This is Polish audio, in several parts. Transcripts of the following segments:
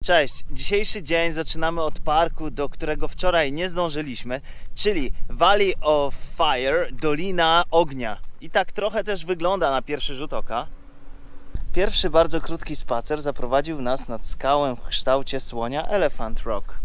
Cześć! Dzisiejszy dzień zaczynamy od parku, do którego wczoraj nie zdążyliśmy, czyli Valley of Fire, Dolina Ognia. I tak trochę też wygląda na pierwszy rzut oka. Pierwszy bardzo krótki spacer zaprowadził nas nad skałę w kształcie słonia Elephant Rock.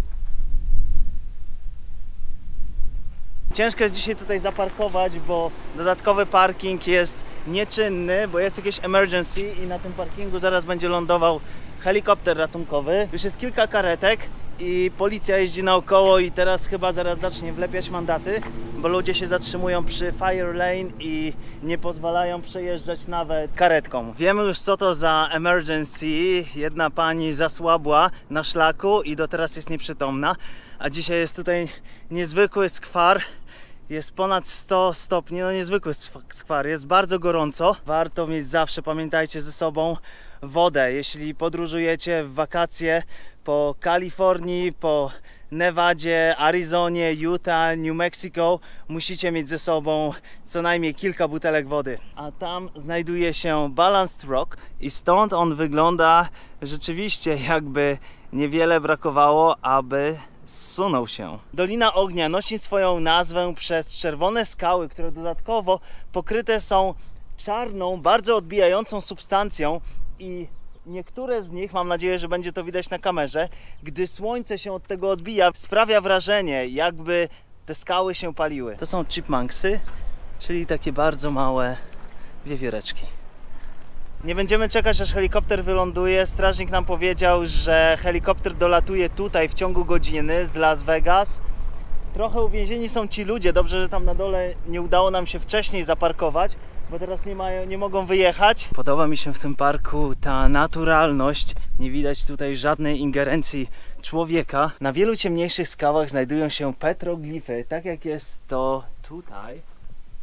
Ciężko jest dzisiaj tutaj zaparkować, bo dodatkowy parking jest nieczynny, bo jest jakieś emergency i na tym parkingu zaraz będzie lądował helikopter ratunkowy. Już jest kilka karetek i policja jeździ naokoło i teraz chyba zaraz zacznie wlepiać mandaty, bo ludzie się zatrzymują przy Fire Lane i nie pozwalają przejeżdżać nawet karetką. Wiemy już, co to za emergency. Jedna pani zasłabła na szlaku i do teraz jest nieprzytomna, a dzisiaj jest tutaj niezwykły skwar. Jest ponad 100 stopni, no niezwykły skwar, jest bardzo gorąco. Warto mieć zawsze, pamiętajcie, ze sobą wodę. Jeśli podróżujecie w wakacje po Kalifornii, po Nevadzie, Arizonie, Utah, New Mexico, musicie mieć ze sobą co najmniej kilka butelek wody. A tam znajduje się Balanced Rock i stąd on wygląda rzeczywiście, jakby niewiele brakowało, aby zsunął się. Dolina Ognia nosi swoją nazwę przez czerwone skały, które dodatkowo pokryte są czarną, bardzo odbijającą substancją i niektóre z nich, mam nadzieję, że będzie to widać na kamerze, gdy słońce się od tego odbija, sprawia wrażenie, jakby te skały się paliły. To są chipmunksy, czyli takie bardzo małe wiewióreczki. Nie będziemy czekać, aż helikopter wyląduje. Strażnik nam powiedział, że helikopter dolatuje tutaj w ciągu godziny z Las Vegas. Trochę uwięzieni są ci ludzie. Dobrze, że tam na dole nie udało nam się wcześniej zaparkować, bo teraz nie mogą wyjechać. Podoba mi się w tym parku ta naturalność. Nie widać tutaj żadnej ingerencji człowieka. Na wielu ciemniejszych skałach znajdują się petroglify, tak jak jest to tutaj.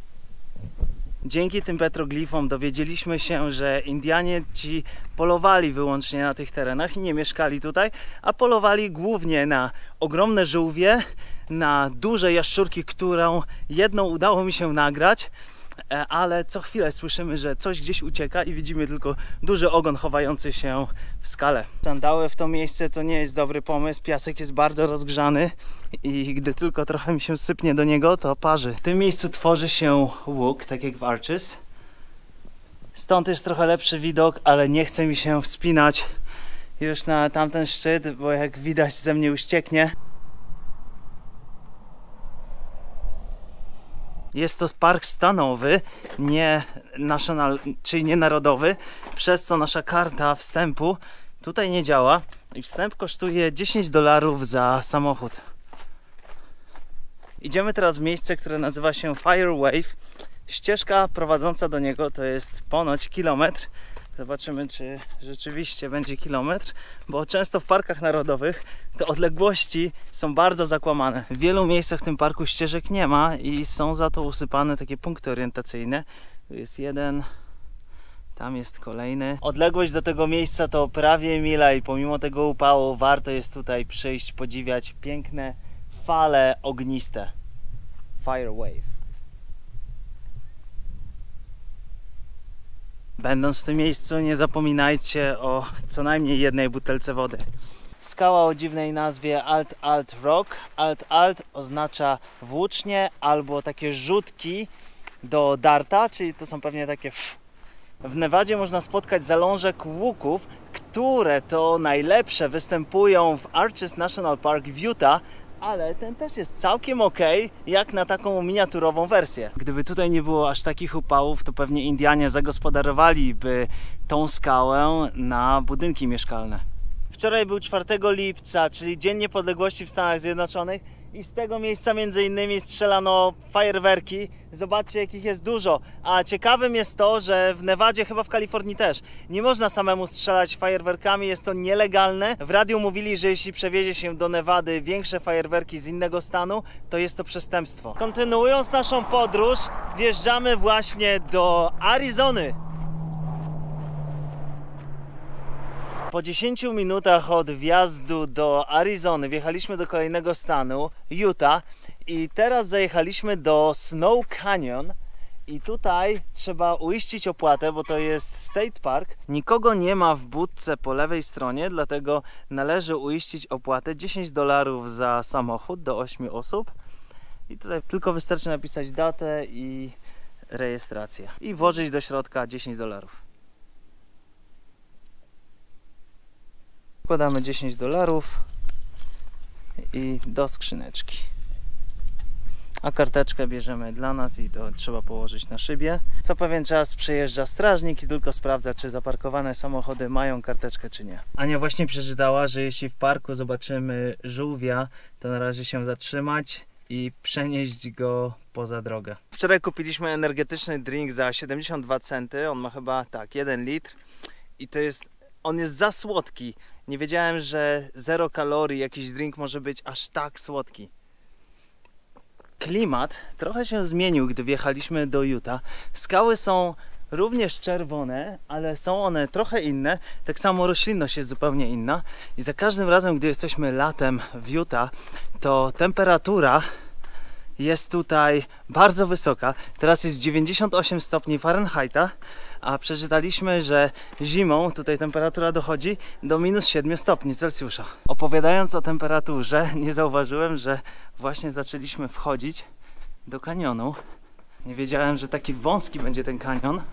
Dzięki tym petroglifom dowiedzieliśmy się, że Indianie ci polowali wyłącznie na tych terenach i nie mieszkali tutaj, a polowali głównie na ogromne żółwie, na duże jaszczurki, którą jedną udało mi się nagrać, ale co chwilę słyszymy, że coś gdzieś ucieka i widzimy tylko duży ogon chowający się w skale. Sandały w to miejsce to nie jest dobry pomysł, piasek jest bardzo rozgrzany i gdy tylko trochę mi się sypnie do niego, to parzy. W tym miejscu tworzy się łuk, tak jak w Arches. Stąd jest trochę lepszy widok, ale nie chce mi się wspinać już na tamten szczyt, bo jak widać ze mnie uścieknie. Jest to park stanowy, nie national, czyli nie narodowy, przez co nasza karta wstępu tutaj nie działa i wstęp kosztuje $10 za samochód. Idziemy teraz w miejsce, które nazywa się Fire Wave. Ścieżka prowadząca do niego to jest ponoć kilometr. Zobaczymy, czy rzeczywiście będzie kilometr, bo często w parkach narodowych te odległości są bardzo zakłamane. W wielu miejscach w tym parku ścieżek nie ma i są za to usypane takie punkty orientacyjne. Tu jest jeden, tam jest kolejny. Odległość do tego miejsca to prawie mila i pomimo tego upału warto jest tutaj przyjść, podziwiać piękne fale ogniste. Fire Wave. Będąc w tym miejscu, nie zapominajcie o co najmniej jednej butelce wody. Skała o dziwnej nazwie Alt Rock. Alt oznacza włócznie albo takie rzutki do darta, czyli to są pewnie takie... W Nevadzie można spotkać zalążek łuków, które to najlepsze występują w Arches National Park w Utah, ale ten też jest całkiem ok, jak na taką miniaturową wersję. Gdyby tutaj nie było aż takich upałów, to pewnie Indianie zagospodarowaliby tą skałę na budynki mieszkalne. Wczoraj był 4 lipca, czyli Dzień Niepodległości w Stanach Zjednoczonych i z tego miejsca między innymi strzelano fajerwerki. Zobaczcie, jakich jest dużo. A ciekawym jest to, że w Nevadzie, chyba w Kalifornii też, nie można samemu strzelać fajerwerkami, jest to nielegalne. W radiu mówili, że jeśli przewiezie się do Nevady większe fajerwerki z innego stanu, to jest to przestępstwo. Kontynuując naszą podróż, wjeżdżamy właśnie do Arizony. Po 10 minutach od wjazdu do Arizony wjechaliśmy do kolejnego stanu, Utah, i teraz zajechaliśmy do Snow Canyon. I tutaj trzeba uiścić opłatę, bo to jest State Park. Nikogo nie ma w budce po lewej stronie, dlatego należy uiścić opłatę $10 za samochód do 8 osób. I tutaj tylko wystarczy napisać datę i rejestrację. I włożyć do środka $10. Wkładamy $10 i do skrzyneczki. A karteczkę bierzemy dla nas i to trzeba położyć na szybie. Co pewien czas przyjeżdża strażnik i tylko sprawdza, czy zaparkowane samochody mają karteczkę, czy nie. Ania właśnie przeczytała, że jeśli w parku zobaczymy żółwia, to należy się zatrzymać i przenieść go poza drogę. Wczoraj kupiliśmy energetyczny drink za 72 centy. On ma chyba 1 litr i on jest za słodki. Nie wiedziałem, że 0 kalorii jakiś drink może być aż tak słodki. Klimat trochę się zmienił, gdy wjechaliśmy do Utah. Skały są również czerwone, ale są one trochę inne. Tak samo roślinność jest zupełnie inna. I za każdym razem, gdy jesteśmy latem w Utah, to temperatura jest tutaj bardzo wysoka. Teraz jest 98 stopni Fahrenheita, a przeczytaliśmy, że zimą tutaj temperatura dochodzi do -7 stopni Celsjusza. Opowiadając o temperaturze, nie zauważyłem, że właśnie zaczęliśmy wchodzić do kanionu. Nie wiedziałem, że taki wąski będzie ten kanion.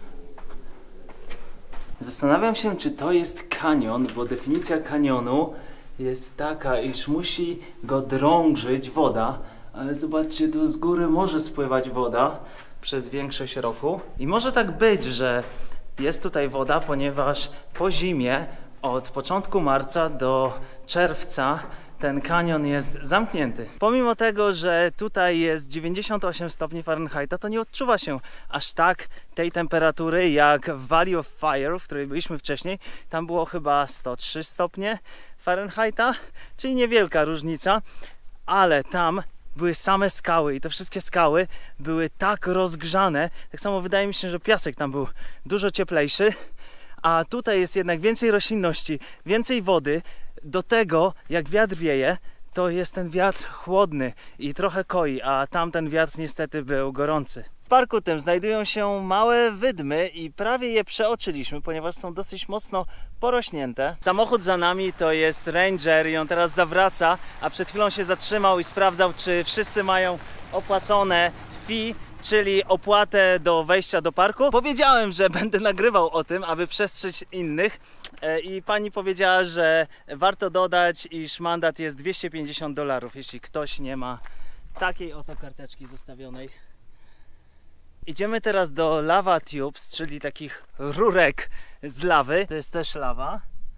Zastanawiam się, czy to jest kanion, bo definicja kanionu jest taka, iż musi go drążyć woda. Ale zobaczcie, tu z góry może spływać woda przez większość roku. I może tak być, że jest tutaj woda, ponieważ po zimie od początku marca do czerwca ten kanion jest zamknięty. Pomimo tego, że tutaj jest 98 stopni Fahrenheita, to nie odczuwa się aż tak tej temperatury jak w Valley of Fire, w której byliśmy wcześniej. Tam było chyba 103 stopnie Fahrenheita, czyli niewielka różnica, ale tam były same skały i te wszystkie skały były tak rozgrzane. Tak samo wydaje mi się, że piasek tam był dużo cieplejszy, a tutaj jest jednak więcej roślinności, więcej wody. Do tego, jak wiatr wieje, to jest ten wiatr chłodny i trochę koi, a tamten wiatr niestety był gorący. W parku tym znajdują się małe wydmy i prawie je przeoczyliśmy, ponieważ są dosyć mocno porośnięte. Samochód za nami to jest Ranger i on teraz zawraca, a przed chwilą się zatrzymał i sprawdzał, czy wszyscy mają opłacone fee, czyli opłatę do wejścia do parku. Powiedziałem, że będę nagrywał o tym, aby przestrzec innych i pani powiedziała, że warto dodać, iż mandat jest $250, jeśli ktoś nie ma takiej oto karteczki zostawionej. Idziemy teraz do lava tubes, czyli takich rurek z lawy. To jest też lawa.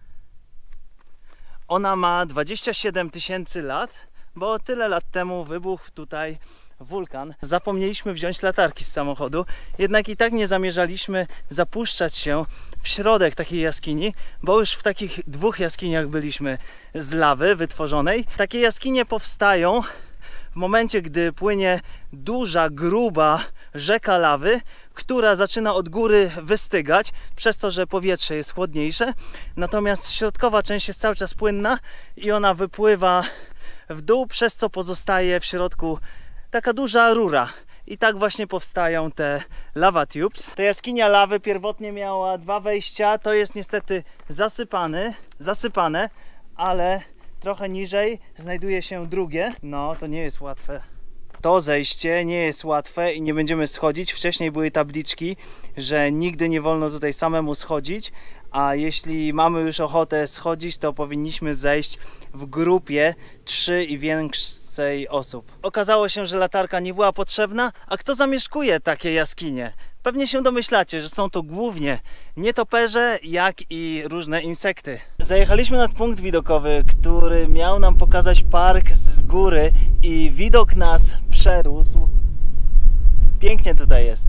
Ona ma 27 000 lat, bo tyle lat temu wybuchł tutaj wulkan. Zapomnieliśmy wziąć latarki z samochodu, jednak i tak nie zamierzaliśmy zapuszczać się w środek takiej jaskini, bo już w takich 2 jaskiniach byliśmy z lawy wytworzonej. Takie jaskinie powstają w momencie, gdy płynie duża, gruba rzeka lawy, która zaczyna od góry wystygać, przez to, że powietrze jest chłodniejsze. Natomiast środkowa część jest cały czas płynna i ona wypływa w dół, przez co pozostaje w środku taka duża rura. I tak właśnie powstają te lava tubes. Ta jaskinia lawy pierwotnie miała 2 wejścia. To jest niestety zasypane, ale trochę niżej znajduje się drugie. No, to nie jest łatwe. To zejście nie jest łatwe i nie będziemy schodzić. Wcześniej były tabliczki, że nigdy nie wolno tutaj samemu schodzić, a jeśli mamy już ochotę schodzić, to powinniśmy zejść w grupie 3 i więcej osób. Okazało się, że latarka nie była potrzebna, a kto zamieszkuje takie jaskinie? Pewnie się domyślacie, że są to głównie nietoperze, jak i różne insekty. Zajechaliśmy nad punkt widokowy, który miał nam pokazać park z góry i widok nas przerósł. Pięknie tutaj jest.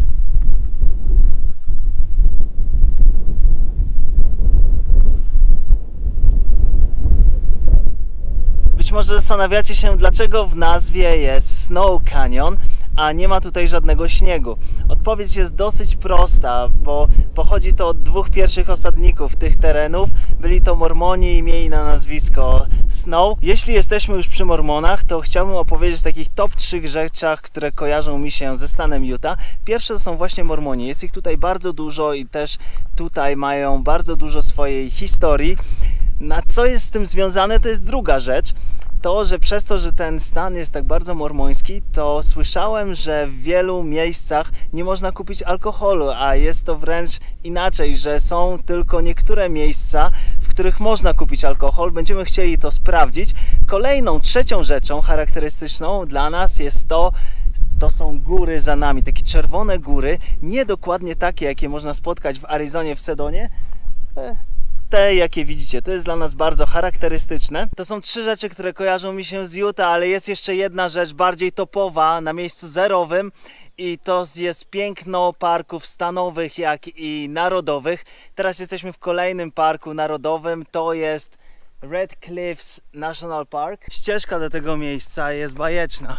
Być może zastanawiacie się, dlaczego w nazwie jest Snow Canyon, a nie ma tutaj żadnego śniegu. Odpowiedź jest dosyć prosta, bo pochodzi to od dwóch pierwszych osadników tych terenów. Byli to Mormoni i mieli na nazwisko Snow. Jeśli jesteśmy już przy Mormonach, to chciałbym opowiedzieć o takich top 3 rzeczach, które kojarzą mi się ze stanem Utah. Pierwsze to są właśnie Mormoni. Jest ich tutaj bardzo dużo i też tutaj mają bardzo dużo swojej historii. Na co jest z tym związane, to jest druga rzecz. To, że przez to, że ten stan jest tak bardzo mormoński, to słyszałem, że w wielu miejscach nie można kupić alkoholu, a jest to wręcz inaczej, że są tylko niektóre miejsca, w których można kupić alkohol. Będziemy chcieli to sprawdzić. Kolejną, trzecią rzeczą charakterystyczną dla nas jest to są góry za nami, takie czerwone góry, nie dokładnie takie, jakie można spotkać w Arizonie, w Sedonie. Te, jakie widzicie, to jest dla nas bardzo charakterystyczne. To są 3 rzeczy, które kojarzą mi się z Utah, ale jest jeszcze jedna rzecz bardziej topowa na miejscu zerowym i to jest piękno parków stanowych, jak i narodowych. Teraz jesteśmy w kolejnym parku narodowym, to jest Red Cliffs National Park. Ścieżka do tego miejsca jest bajeczna.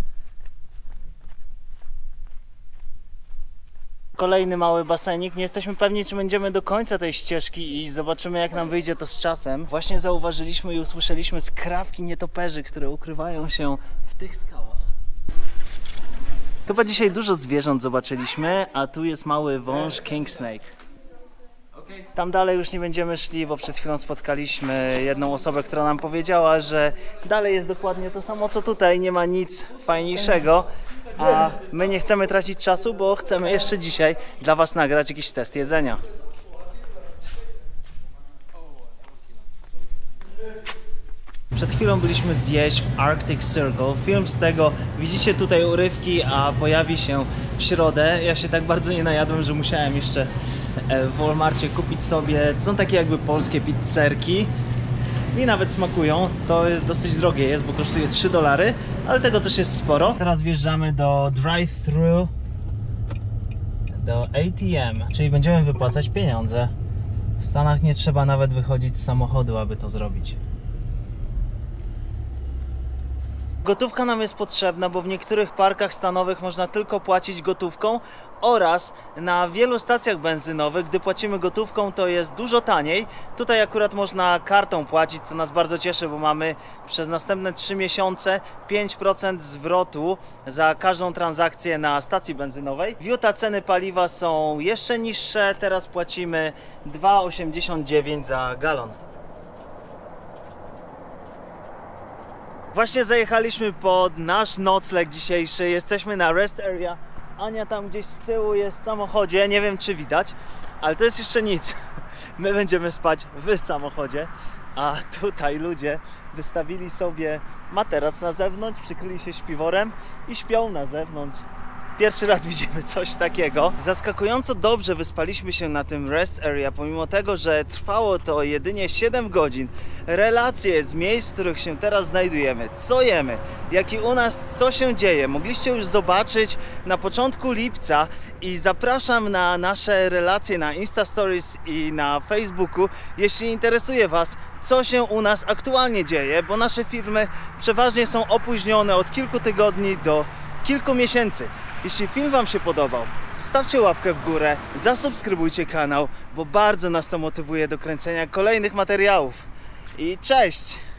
Kolejny mały basenik. Nie jesteśmy pewni, czy będziemy do końca tej ścieżki iść. Zobaczymy, jak nam wyjdzie to z czasem. Właśnie zauważyliśmy i usłyszeliśmy skrawki nietoperzy, które ukrywają się w tych skałach. Chyba dzisiaj dużo zwierząt zobaczyliśmy, a tu jest mały wąż King Snake. Tam dalej już nie będziemy szli, bo przed chwilą spotkaliśmy jedną osobę, która nam powiedziała, że dalej jest dokładnie to samo co tutaj, nie ma nic fajniejszego, a my nie chcemy tracić czasu, bo chcemy jeszcze dzisiaj dla Was nagrać jakiś test jedzenia. Przed chwilą byliśmy zjeść w Arctic Circle. Film z tego, widzicie tutaj urywki, a pojawi się w środę. Ja się tak bardzo nie najadłem, że musiałem jeszcze w Walmarcie kupić sobie, to są takie jakby polskie pizzerki. Mi nawet smakują. To jest dosyć drogie jest, bo kosztuje $3, ale tego też jest sporo. Teraz wjeżdżamy do drive-thru, do ATM, czyli będziemy wypłacać pieniądze. W Stanach nie trzeba nawet wychodzić z samochodu, aby to zrobić. Gotówka nam jest potrzebna, bo w niektórych parkach stanowych można tylko płacić gotówką oraz na wielu stacjach benzynowych, gdy płacimy gotówką, to jest dużo taniej. Tutaj akurat można kartą płacić, co nas bardzo cieszy, bo mamy przez następne 3 miesiące 5% zwrotu za każdą transakcję na stacji benzynowej. W Utah ceny paliwa są jeszcze niższe, teraz płacimy $2,89 za galon. Właśnie zajechaliśmy pod nasz nocleg dzisiejszy, jesteśmy na rest area. Ania tam gdzieś z tyłu jest w samochodzie, nie wiem czy widać, ale to jest jeszcze nic. My będziemy spać w samochodzie, a tutaj ludzie wystawili sobie materac na zewnątrz, przykryli się śpiworem i śpią na zewnątrz. Pierwszy raz widzimy coś takiego. Zaskakująco dobrze wyspaliśmy się na tym rest area, pomimo tego, że trwało to jedynie 7 godzin. Relacje z miejsc, w których się teraz znajdujemy, co jemy, jak i u nas co się dzieje, mogliście już zobaczyć na początku lipca i zapraszam na nasze relacje na Insta Stories i na Facebooku, jeśli interesuje Was, co się u nas aktualnie dzieje, bo nasze filmy przeważnie są opóźnione od kilku tygodni do kilku miesięcy. Jeśli film Wam się podobał, zostawcie łapkę w górę, zasubskrybujcie kanał, bo bardzo nas to motywuje do kręcenia kolejnych materiałów. I cześć!